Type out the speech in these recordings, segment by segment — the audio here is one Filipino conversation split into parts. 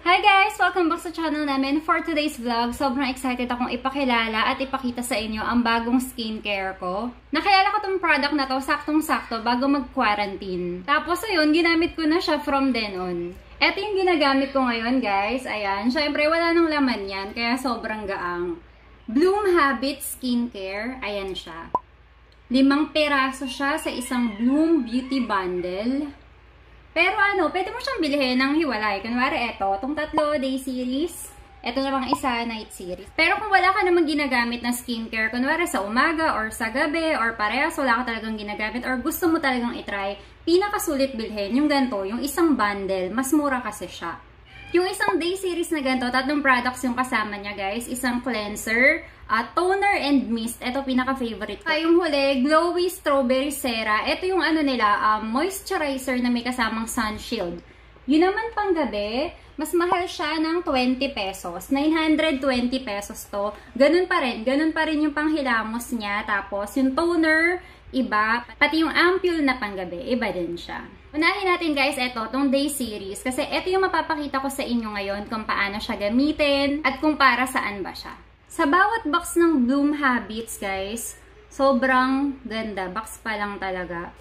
Hi guys! Welcome back sa channel namin. For today's vlog, sobrang excited akong ipakilala at ipakita sa inyo ang bagong skincare ko. Nakilala ko tong product na to saktong-sakto bago mag-quarantine. Tapos ayun, ginamit ko na siya from then on. Ito yung ginagamit ko ngayon guys. Ayan, syempre wala nang laman yan, kaya sobrang gaang. Bloom Habits Skincare. Ayan siya. 5 peraso siya sa isang Bloom Beauty Bundle. Pero pwede mo siyang bilhin ng hiwalay. Kunwari itong 3 day series. Ito namang isa night series. Pero kung wala ka namang ginagamit na skincare, kunwari sa umaga or sa gabi or parehas wala ka talagang ginagamit or gusto mo talagang itry, pinakasulit bilhin yung ganito, yung isang bundle. Mas mura kasi siya. Yung isang day series na ganito, 3 products yung kasama niya guys. Isang cleanser, toner and mist. Ito pinaka-favorite ko. Yung huli, Glowy Strawberry Sera. Ito yung nila, moisturizer na may kasamang sun shield. Yun naman pang gabi, mas mahal siya ng 20 pesos. 920 pesos to. Ganun pa rin yung panghilamos niya. Tapos yung toner, iba. Pati yung ampule na panggabi, iba din siya. Unahin natin guys, tong day series. Kasi ito yung mapapakita ko sa inyo ngayon kung paano siya gamitin at kung para saan ba siya. Sa bawat box ng Bloom Habits guys, sobrang ganda. Box pa lang talaga.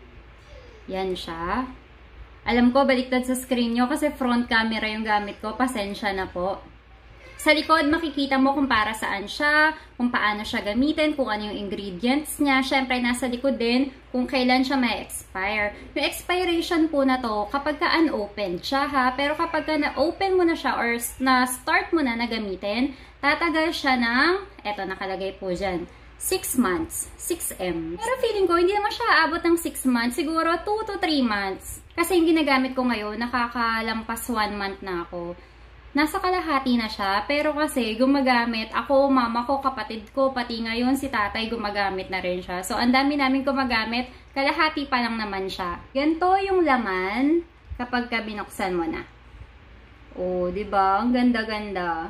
Yan siya. Alam ko, baliktad sa screen nyo kasi front camera yung gamit ko. Pasensya na po. Sa likod, makikita mo kung para saan siya, kung paano siya gamitin, kung ano yung ingredients niya. Siyempre, nasa likod din kung kailan siya may expire. Yung expiration po na to, kapag ka unopened siya ha, pero kapag ka na-open mo na siya or na-start mo na gamitin, tatagal siya ng, nakalagay po dyan, 6 months, 6M. Pero feeling ko, hindi naman siya aabot ng 6 months, siguro 2 to 3 months. Kasi yung ginagamit ko ngayon, nakakalampas 1 month na ako. Nasa kalahati na siya, pero kasi gumagamit ako, mama ko, kapatid ko, pati ngayon si tatay gumagamit na rin siya. So, ang dami namin gumagamit, kalahati pa lang naman siya. Ganito yung laman kapag ka binuksan mo na. Oh, diba? Ang ganda-ganda.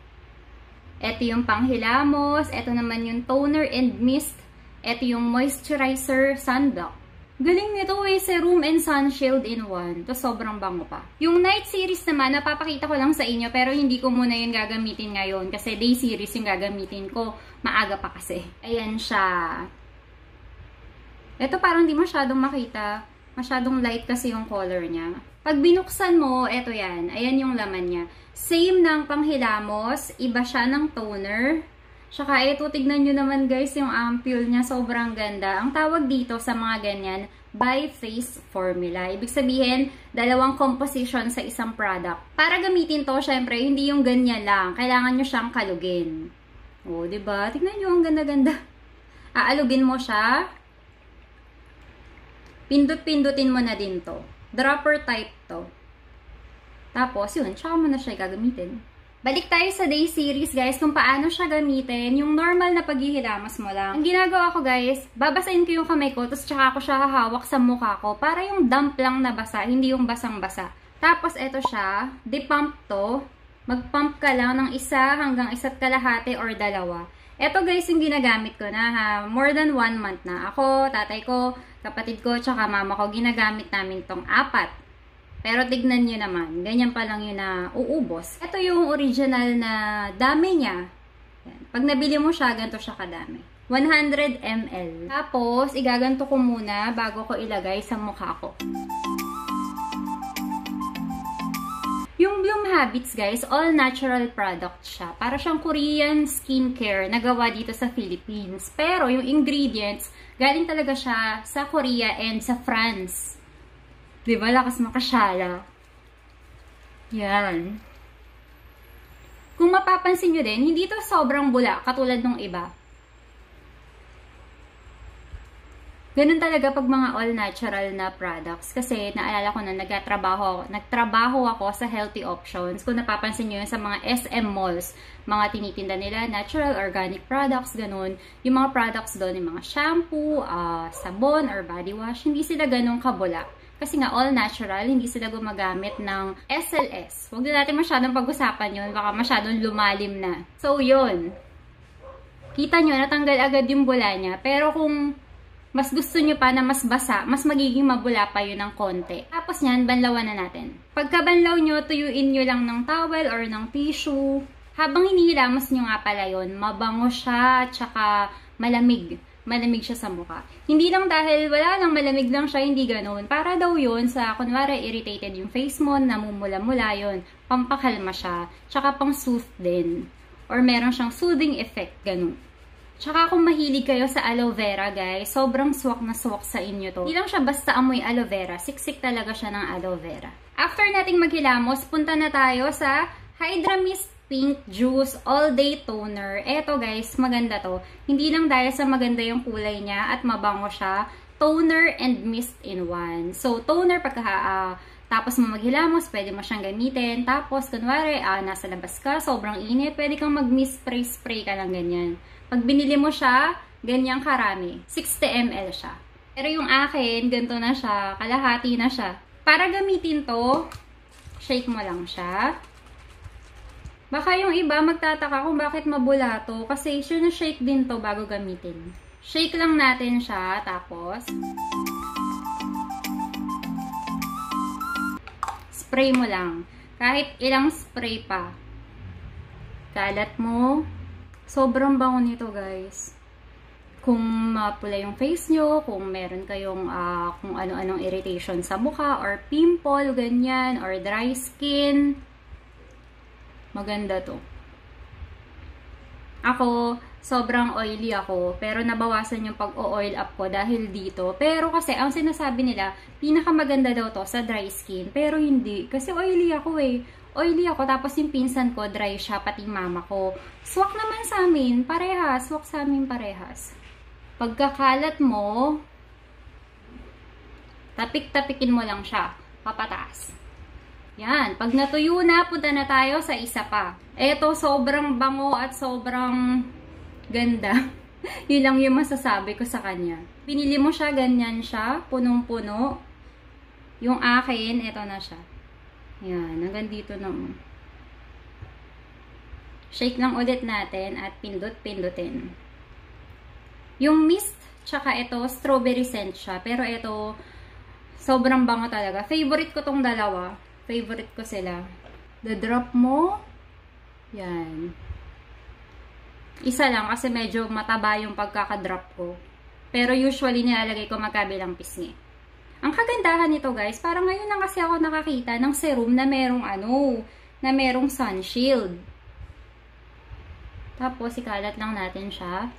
Ito yung panghilamos, ito naman yung toner and mist, ito yung moisturizer sunblock. Galing nito serum and sun shield in one. To sobrang bango pa. Yung night series naman, napapakita ko lang sa inyo, pero hindi ko muna yun gagamitin ngayon kasi day series yung gagamitin ko. Maaga pa kasi. Ayan siya. Ito parang di masyadong makita. Masyadong light kasi yung color niya. Pag binuksan mo, ito yan. Ayan yung laman niya. Same ng panghilamos. Iba siya ng toner. Tsaka tignan nyo naman guys yung ampule niya. Sobrang ganda. Ang tawag dito sa mga ganyan, bi-phase formula. Ibig sabihin, 2 composition sa isang product. Para gamitin to, syempre, hindi yung ganyan lang. Kailangan nyo siyang kalugin. O, diba? Tignan nyo, ang ganda-ganda. Aalugin mo siya. Pindut-pindutin mo na din to. Dropper type to. Tapos, yun, tsaka mo na siya gagamitin. Balik tayo sa day series guys kung paano siya gamitin. Yung normal na paghihilamos mo lang. Ang ginagawa ko guys, babasahin ko yung kamay ko, tapos tsaka ko siya hahawak sa mukha ko para yung damp lang na basa, hindi yung basang-basa. Tapos eto siya, di-pump to. Mag-pump ka lang ng 1 hanggang 1.5 or 2. Eto guys yung ginagamit ko na ha. More than 1 month na. Ako, tatay ko, kapatid ko, tsaka mama ko, ginagamit namin tong 4. Pero tignan nyo naman, ganyan pa lang yun na uubos. Ito yung original na dami niya. Yan. Pag nabili mo siya, ganito siya kadami. 100 ml. Tapos, igaganto ko muna bago ko ilagay sa mukha ko. Yung Bloom Habits guys, all natural product siya. Para siyang Korean skincare na gawa dito sa Philippines. Pero yung ingredients, galing talaga siya sa Korea and sa France. Diba? Lakas makasyala. Yan. Kung mapapansin nyo din, hindi to sobrang bula, katulad ng iba. Ganun talaga pag mga all-natural na products. Kasi naalala ko na nagtrabaho ako sa healthy options. Kung napapansin nyo yun sa mga SM malls, mga tinitinda nila, natural, organic products, ganun. Yung mga products doon, yung mga shampoo, sabon, or body wash, hindi sila ganun kabula. Kasi nga, all natural, hindi sila gumagamit ng SLS. Huwag na natin masyadong pag-usapan yun, baka masyadong lumalim na. So, yun. Kita nyo, natanggal agad yung bula niya. Pero kung mas gusto nyo pa na mas basa, mas magiging mabula pa yun ng konti. Tapos yan, banlawan na natin. Pagka banlaw nyo, tuyuin nyo lang ng towel or ng tissue. Habang hinihilamos nyo nga pala yun, mabango siya, tsaka malamig. Malamig siya sa mukha. Hindi lang dahil wala lang, malamig lang siya, hindi ganun. Para daw yun, sa kunwari irritated yung face mo, namumula-mula yun, pampakalma siya, tsaka pang soothe din. Or meron siyang soothing effect, ganun. Tsaka kung mahilig kayo sa aloe vera, guys, sobrang swak na swak sa inyo to. Hindi lang siya basta amoy aloe vera, siksik talaga siya ng aloe vera. After nating maghilamos, punta na tayo sa Hydra Mist Pink Juice All Day Toner. Eto guys, maganda to. Hindi lang dahil sa maganda yung kulay niya at mabango siya, toner and mist in one. So, toner pagka tapos mo maghilamos, pwede mo siyang gamitin. Tapos, kunwari, nasa labas ka, sobrang init, pwede kang mag-mist spray ka lang ganyan. Pag binili mo siya, ganyang karami. 60 ml siya. Pero yung akin, ganito na siya, kalahati na siya. Para gamitin to, shake mo lang siya. Baka yung iba magtataka kung bakit mabula to. Kasi shake din to bago gamitin. Shake lang natin siya. Tapos, spray mo lang. Kahit ilang spray pa. Kalat mo. Sobrang bango nito guys. Kung mapula yung face nyo, kung meron kayong kung ano-anong irritation sa mukha, or pimple, ganyan, or dry skin. Maganda to. Ako, sobrang oily ako, pero nabawasan yung pag-o-oil up ko dahil dito. Pero kasi, ang sinasabi nila, pinakamaganda daw to sa dry skin. Pero hindi, kasi oily ako eh. Oily ako, tapos yung pinsan ko, dry siya, pati mama ko. Swak naman sa amin, parehas. Swak sa amin parehas. Pagkakalat mo, tapik-tapikin mo lang siya, papataas. Yan. Pag natuyo na, punta na tayo sa isa pa. Eto, sobrang bango at sobrang ganda. Yun lang yung masasabi ko sa kanya. Pinili mo siya, ganyan siya, punong-puno. Yung akin, eto na siya. Yan, hanggang dito na. Shake lang ulit natin at pindot-pindutin. Yung mist, tsaka ito, strawberry scent siya. Pero ito, sobrang bango talaga. Favorite ko tong dalawa. Favorite ko sila. The drop mo, yan. Isa lang kasi medyo mataba yung pagkakadrop ko. Pero usually nilalagay ko magkabilang pisngi. Ang kagandahan nito guys, parang ngayon lang kasi ako nakakita ng serum na merong na merong sun shield. Tapos ikalat lang natin siya.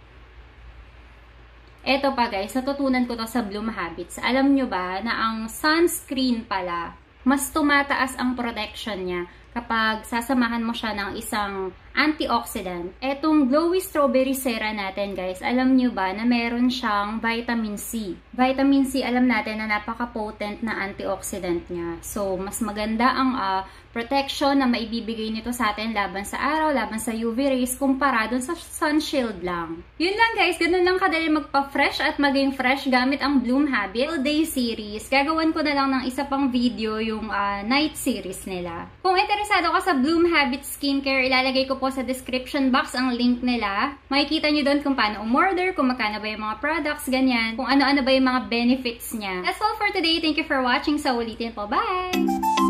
Eto pa guys, natutunan ko to sa Bloom Habits. Alam nyo ba na ang sunscreen pala, mas tumataas ang protection niya kapag sasamahan mo siya ng isang antioxidant. Etong Glowy Strawberry Sera natin guys, alam nyo ba na meron siyang vitamin C? Vitamin C, alam natin na napaka-potent na antioxidant niya. So, mas maganda ang protection na maibibigay nito sa atin laban sa araw, laban sa UV rays, kumpara dun sa sun shield lang. Yun lang guys, ganun lang kadali magpa-fresh at maging fresh gamit ang Bloom Habit All Day series. Gagawan ko na lang ng isa pang video yung night series nila. Kung interesado ka sa Bloom Habit Skincare, ilalagay ko po sa description box ang link nila. Makikita nyo doon kung paano umorder, kung magkano ba yung mga products, ganyan, kung ano-ano ba yung mga benefits niya. That's all for today. Thank you for watching. Sa ulitin po. Bye!